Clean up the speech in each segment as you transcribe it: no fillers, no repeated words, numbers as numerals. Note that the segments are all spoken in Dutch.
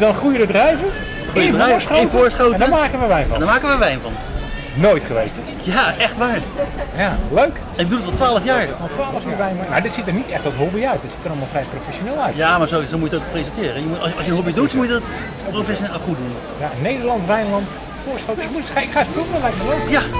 dan groeien de druiven? In Voorschoten. En daar maken we wijn van. Daar maken we wijn van. Nooit geweten. Ja, echt waar. Ja, leuk. Ik doe het al 12 jaar. Al 12 jaar wijn maken. Maar dit ziet er niet echt als hobby uit. Dit ziet er allemaal vrij professioneel uit. Ja, maar zo moet je het ook presenteren. Als je een hobby doet, moet je het professioneel goed doen. Ja, Nederland, Wijnland, Voorschoten. Ik ga eens proeven, dat lijkt me leuk. Ja.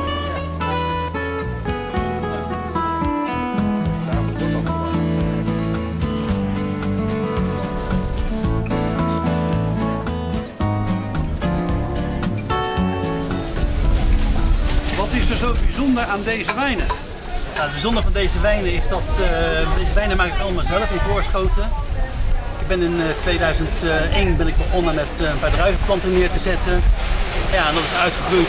Wat is er zo bijzonder aan deze wijnen? Ja, het bijzondere van deze wijnen is dat deze wijnen maak ik allemaal zelf in Voorschoten. Ik ben in 2001 begonnen met een paar druivenplanten neer te zetten. Ja, en dat is uitgegroeid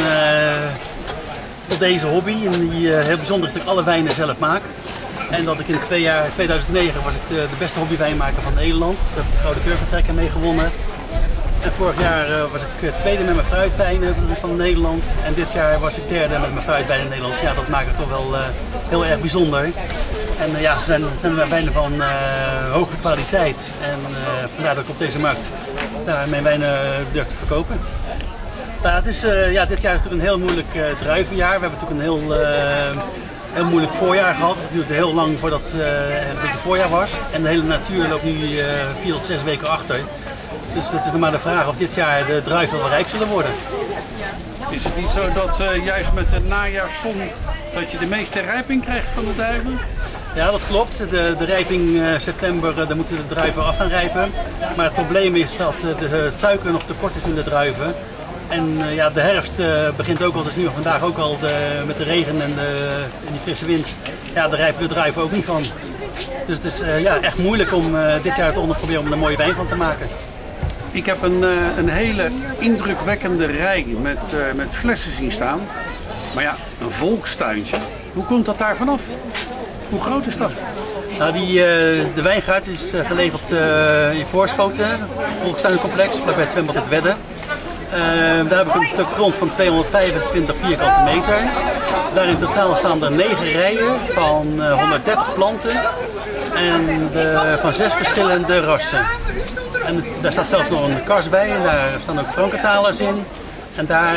tot deze hobby. En die heel bijzonder is dat ik alle wijnen zelf maak. En dat ik in 2009 was ik de beste hobbywijnmaker van Nederland. Daar heb ik de Gouden Kurkentrekker mee gewonnen. En vorig jaar was ik tweede met mijn fruitwijnen van Nederland. En dit jaar was ik derde met mijn fruitwijnen in Nederland. Ja, dat maakt het toch wel heel erg bijzonder. En ja, ze zijn wijnen van hoge kwaliteit. En vandaar dat ik op deze markt mijn wijnen durf te verkopen. Nou, het is, dit jaar is natuurlijk een heel moeilijk druivenjaar. We hebben natuurlijk een heel moeilijk voorjaar gehad. Het duurde heel lang voordat het een beetje voorjaar was. En de hele natuur loopt nu 4 tot 6 weken achter. Dus het is nog maar de vraag of dit jaar de druiven wel rijp zullen worden. Is het niet zo dat juist met de najaarszon dat je de meeste rijping krijgt van de druiven? Ja, dat klopt. De rijping september, daar moeten de druiven af gaan rijpen. Maar het probleem is dat het suiker nog tekort is in de druiven. En ja, de herfst begint ook al, dat zien we vandaag ook al met de regen en die frisse wind. Ja, daar rijpen de druiven ook niet van. Dus het is echt moeilijk om dit jaar toch nog proberen om er een mooie wijn van te maken. Ik heb een hele indrukwekkende rij met flessen zien staan. Maar ja, een volkstuintje. Hoe komt dat daar vanaf? Hoe groot is dat? Nou, de wijngaard is gelegen in Voorschoten, volkstuincomplex, vlakbij het zwembad Het Wedde. Daar heb ik een stuk grond van 225 vierkante meter. Daar in totaal staan er 9 rijen van 130 planten en van 6 verschillende rassen. En daar staat zelfs nog een kast bij en daar staan ook Frankentalers in. En daar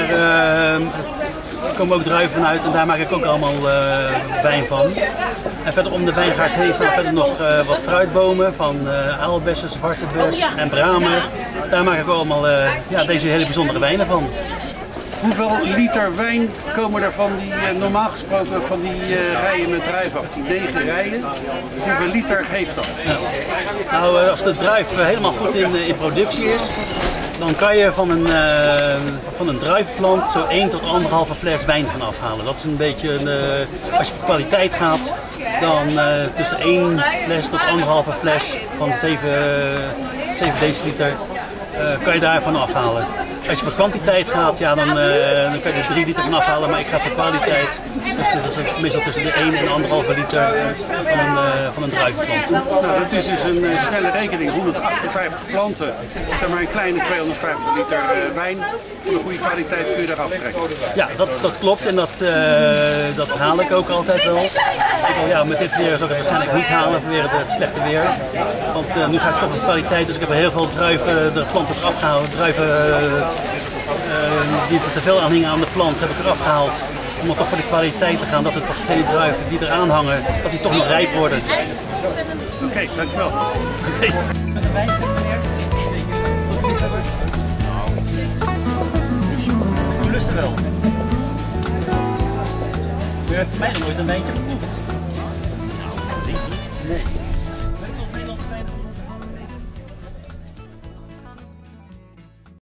komen ook druiven uit en daar maak ik ook allemaal wijn van. En verder om de wijngaard heen staan verder nog wat fruitbomen van aalbessen, zwarte bes en bramen. Daar maak ik ook allemaal deze hele bijzondere wijnen van. Hoeveel liter wijn komen er van die, normaal gesproken, van die rijen met druiven af? Die 9 rijen, hoeveel liter geeft dat? Nou, als de druif helemaal goed in productie is, dan kan je van een druivenplant zo 1 tot 1,5 fles wijn van afhalen. Dat is een beetje, als je voor kwaliteit gaat, dan tussen 1 fles tot 1,5 fles van 7 deciliter kan je daarvan afhalen. Als je voor kwantiteit gaat, ja, dan kan je er 3 liter van afhalen, maar ik ga voor kwaliteit. Dus dat is meestal tussen de 1 en 1,5 liter van een druivenplant. Nou, dat is dus een snelle rekening. 158 planten, zeg maar een kleine 250 liter wijn. Voor een goede kwaliteit kun je daar aftrekken. Ja, dat klopt en dat haal ik ook altijd wel. Met dit weer zou ik het waarschijnlijk niet halen vanwege het slechte weer. Want nu ga ik toch voor kwaliteit, dus ik heb heel veel druiven, de planten eraf gehaald. Druiven die er te veel aan hingen aan de plant heb ik eraf gehaald. Om dan toch voor de kwaliteit te gaan, dat het toch geen druiven die eraan hangen, dat die toch nog rijp worden. Oké, dankjewel. Met een wijntje, meneer? U lust wel. U heeft voor mij nog nooit een wijntje geproefd. Nee.